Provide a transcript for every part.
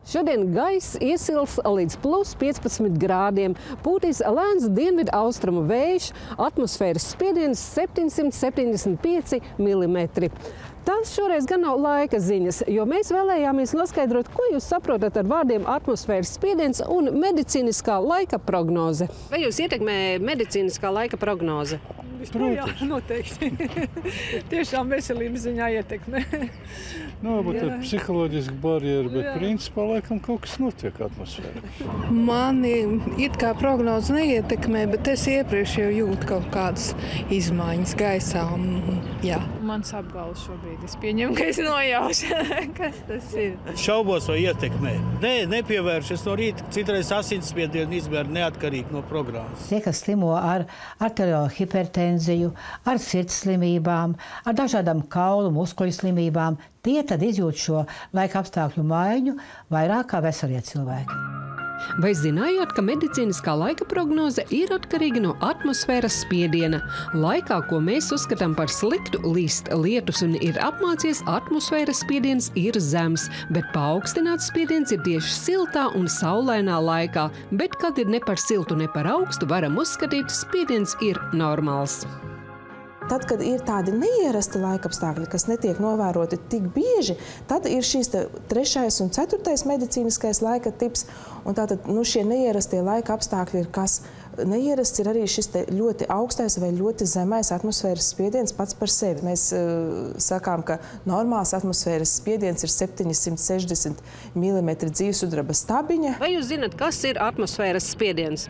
Šodien gaiss iesils līdz plus 15 grādiem, pūtīs lēns dienvidu austrumu vējš, atmosfēras spiediens 775 mm. Tas šoreiz gan nav laika ziņas, jo mēs vēlējāmies noskaidrot, ko jūs saprotat ar vārdiem atmosfēras spiediens un medicīniskā laika prognoze. Vai jūs ietekmē medicīniskā laika prognoze? Jā, noteikti. Tiešām veselības ziņā ietekmē. Varbūt ir psiholoģiski barjeri, bet principā laikam kaut kas notiek atmosfērā. Mani it kā prognoze neietekmē, bet es iepriekš jau jūtu kaut kādas izmaiņas gaisā. Jā. Mans apgals šobrīd. Es pieņemu, ka es nojaušu, kas tas ir. Šaubos vai ietekmē. Nē, nepievēršas no rīta. Citreiz asinsspiedienu izmēra neatkarīgi no programmas. Tie, kas slimo ar arteriālo hipertenziju, ar sirds slimībām, ar dažādām kaulu muskuļu slimībām, tie tad izjūt šo laika apstākļu maiņu vairāk kā veselie cilvēki. Vai zinājāt, ka medicīniskā laika prognoze ir atkarīga no atmosfēras spiediena? Laikā, ko mēs uzskatām par sliktu, līst lietus un ir apmācies, atmosfēras spiediens ir zems, bet paaugstināts spiediens ir tieši siltā un saulainā laikā. Bet, kad ir ne par siltu, ne par augstu, varam uzskatīt, spiediens ir normāls. Tad, kad ir tādi neierasti laikapstākļi, kas netiek novēroti tik bieži, tad ir šīs 3. un 4. medicīniskais laika tips. Un tātad šie neierastie laika apstākļi ir kas? Neierasts ir arī šis ļoti augstais vai ļoti zemais atmosfēras spiediens pats par sevi. Mēs sakām, ka normāls atmosfēras spiediens ir 760 mm dzīvesudraba stabiņa. Vai jūs zināt, kas ir atmosfēras spiediens?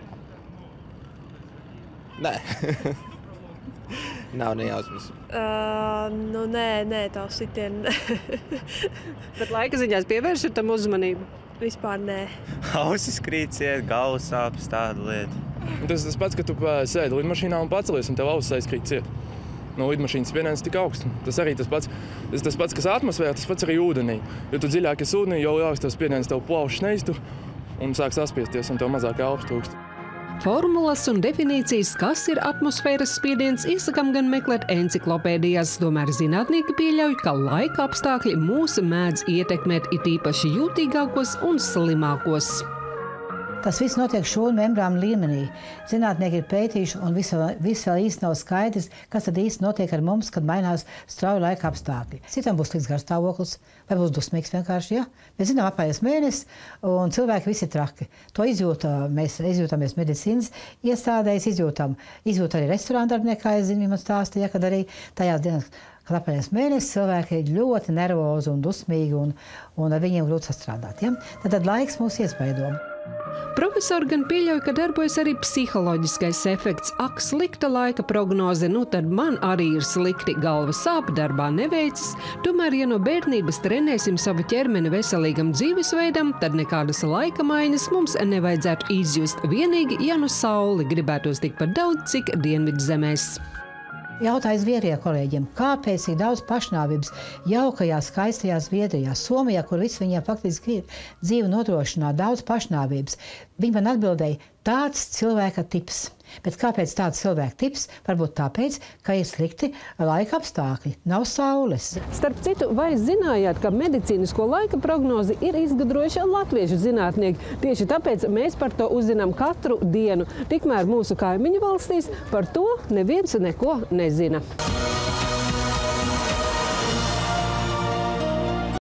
Nē. Nav nejausmas. Nē, tā sitiena. Bet laika ziņās pievēršat tam uzmanību? Vispār nē. Ausis krīt ciet, galvas sāpes, tāda lieta. Tas tas pats, ka tu sēdi lidmašīnā un pacelies, un tev ausis aizkrīt ciet. No lidmašīnas spiediens tik augsts. Tas arī tas pats, kas atmosfēra, tas pats arī ūdenī. Jo tu dziļāk esi ūdenī, jau lielāks tev spiediens, tev plaušas neiztur un sāk saspiesties, un tev mazāk elpas trūkst. Formulas un definīcijas, kas ir atmosfēras spiediens, iesakām gan meklēt enciklopēdijās. Tomēr zinātnieki pieļauj, ka laika apstākļi mūs mēdz ietekmēt it īpaši jūtīgākos un slimākos. Tas viss notiek šūnu membrānu līmenī. Zinātnieki ir pētījuši, un viss vēl īsti nav skaidrs, kas tad īsti notiek ar mums, kad mainās strauji laika apstākļi. Citam būs slikts garstāvoklis, vai būs dusmīgs vienkārši, ja? Mēs zinām, apājies mēnesis, un cilvēki visi traki. To mēs izjūtamies medicīnas iestādēs, izjūt arī restorāna darbinieki, kā es zinu, man stāstīja, kad arī tajās dienas, kad apājies mēnesis, cilvēki ir ļoti nervozi un dusmīgi, un ar viņiem grūti sastrādāt. Ja? Tad laiks mūs iespaido. Profesori gan pieļauj, ka darbojas arī psiholoģiskais efekts. Ak, slikta laika prognoze, tad man arī ir slikti, galva sāp, darbā neveicas. Tomēr, ja no bērnības trenēsim savu ķermeni veselīgam dzīvesveidam, tad nekādas laika maiņas mums nevajadzētu izjust. Vienīgi, ja sauli gribētos tikpat daudz, cik dienvidzemēs. Jautāju Zviedrijā kolēģiem, kāpēc ir daudz pašnāvības jaukajā, skaistajā Zviedrijā, Somijā, kur viss viņiem faktiski ir dzīve nodrošināt, daudz pašnāvības. Viņi man atbildēja, tāds cilvēka tips. Bet kāpēc tāds cilvēka tips? Varbūt tāpēc, ka ir slikti laika apstākļi, nav saules. Starp citu, vai zinājāt, ka medicīnisko laika prognozi ir izgudrojuši latviešu zinātnieki? Tieši tāpēc mēs par to uzzinām katru dienu. Tikmēr mūsu kaimiņu valstīs par to neviens neko nezina.